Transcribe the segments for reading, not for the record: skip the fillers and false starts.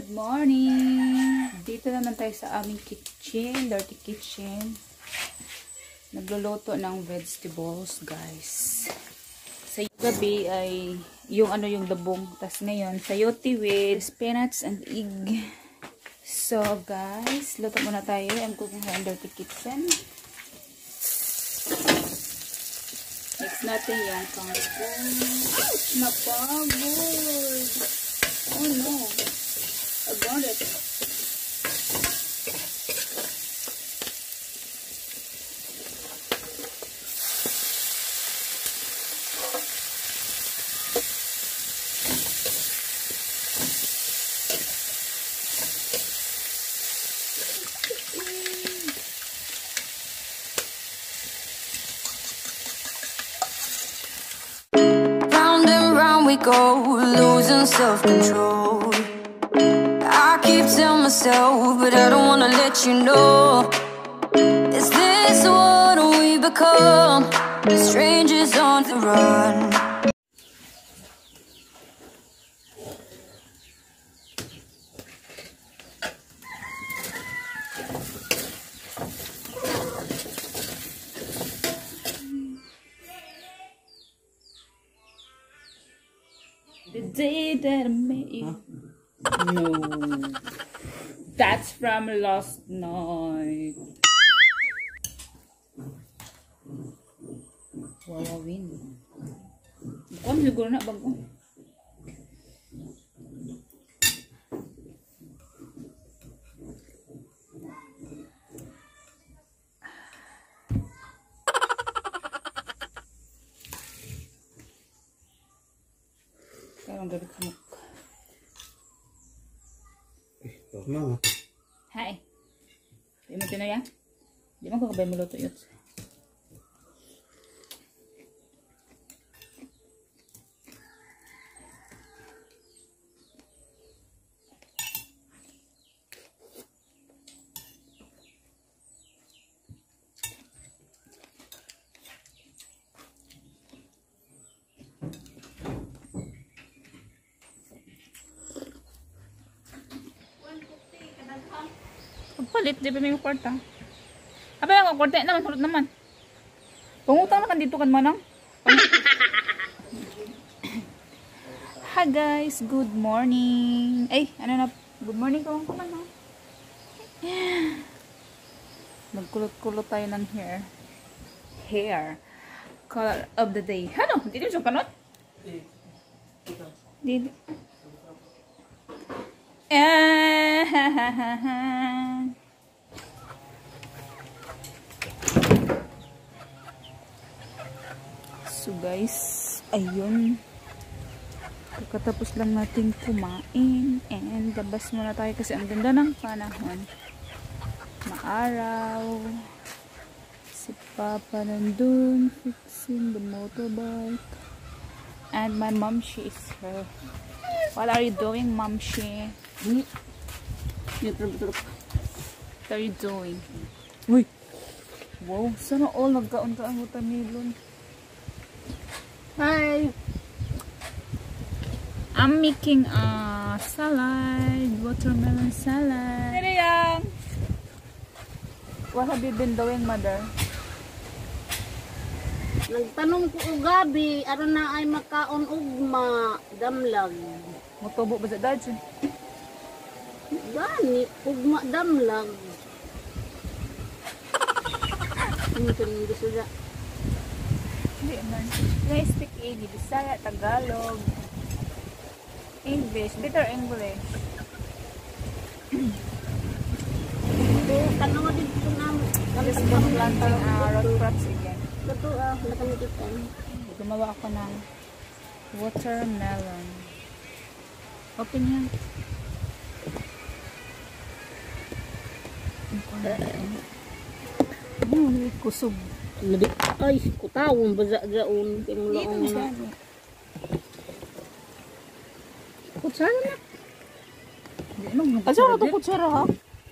Good morning! Dito naman tayo sa aming kitchen, dirty kitchen. Nagluluto ng vegetables, guys. Sa gabi ay yung dabong. Tas ngayon, sayote with spinach and egg. So, guys, luto muna tayo. I'm cooking here in dirty kitchen. Mix natin yung kangkong. Ouch! Napagod! Oh no! I burned it. Round and round we go, losing self-control. I keep telling myself, but I don't wanna let you know. Is this what we become? Strangers on the run. The day that I met you. No. That's from last night. Wawawin. Bukan siguro na bago. Karang gabi kamuk. Mama. Hai. Di mo tinoy ya? Di mo ko kabay mo luto yun. Palit, di ba may kwarta? Abay, ang kwarta naman, surot naman. Pangutang na kan dito kan manang. Hi guys, good morning. Ay, ano na, good morning ko lang naman. Magkulot-kulot tayo ng hair. Color of the day. Ano? Dito siya kanot? Dito. So guys, ayun, kakatapos lang natin kumain and labas muna tayo kasi ang ganda ng panahon, maaraw. Si Papa nandun fixing the motorbike and my mom, she is here. What are you doing, mom? She? What are you doing? Uy! Wow, sana all nagkaon ka ang watermelon. Hi! I'm making a salad, watermelon salad. Hey, Yang! What have you been doing, mother? Nagtanong ko og gabi, aron na ay makaon ugma damlag. Motobo ba sa dadyo? Gani ugma damlag. Ano to ni suda? Hindi man. I speak English, Bisaya, Tagalog, English, better English. So kanawa din ko na. Tapos planting road crops again. Ito nakamitan. Gumawa ako ng watermelon. Open yan. Kusog. Labi ay kutawon baza-zaon kay mo laong na. Kutsara na. Asa na to kutsara ha?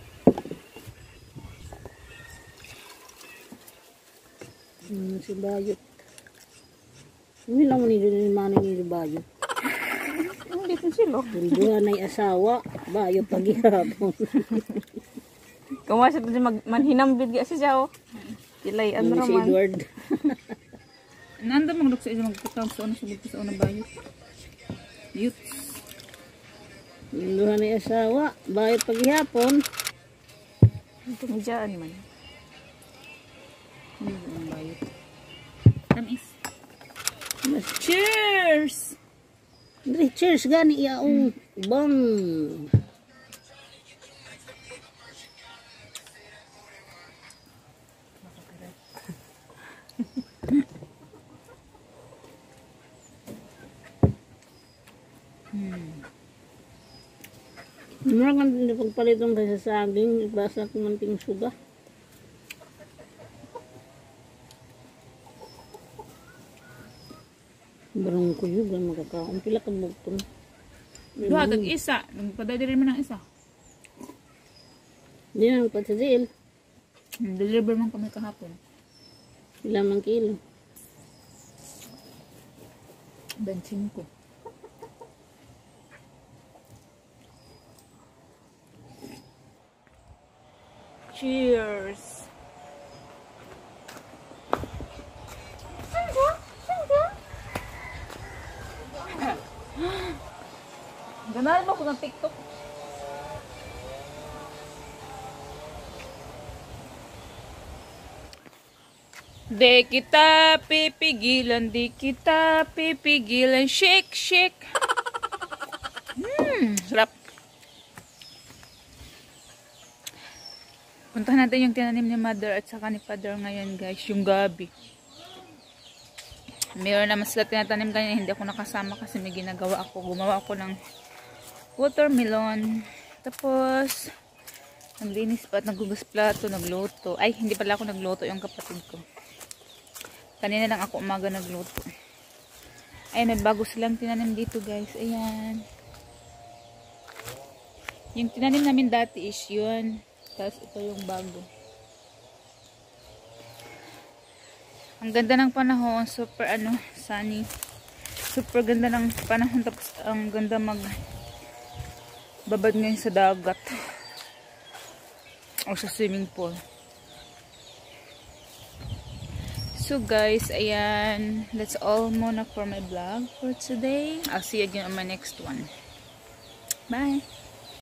Si Bayot. Hindi lang ni Mani ni Bayot. Hindi ko sila. Dua na asawa. Bayo paghihapon. Kumasya pa manhinambid ka siya oh. Kilay ano Si raman. Edward. Nanda magdok sa isa magputang sa una subod sa una bayot. Youth. Duha ni asawa. Bayo paghihapon. Tumidjaan man. Ano ang bayot? Tamis. Cheers! Dre, cheers gani yaong. Bang. Mura kan hindi pagpalitong kasi sa saging, basa ko manting suga. Barang ko yun, barang makakaon. Pila ka bugton. Duha kag isa, nagpadadiri man ng isa. Hindi na nagpatsadil. Deliver man kami kahapon. Pila man kilo. 25. Cheers! Ganahan mo ko ng TikTok. Di kita pipigilan, di kita pipigilan. Shake, shake. Sarap. Puntahan natin yung tinanim ni mother at saka ni father ngayon guys, yung gabi. Meron naman sila tinatanim kanina, hindi ako nakasama kasi may ginagawa ako. Gumawa ako ng watermelon. Tapos, naglinis pa at naghugas plato, nagluto. Ay, hindi pala ako nagluto, yung kapatid ko. Kanina lang ako umaga nagluto. Ay, may bago silang tinanim dito guys. Ayan. Yung tinanim namin dati is yun. Tapos ito yung bago. Ang ganda ng panahon. Super sunny. Super ganda ng panahon. Tapos ang ganda babad ngayon sa dagat. O sa swimming pool. So guys, ayan. That's all muna for my vlog for today. I'll see you again on my next one. Bye!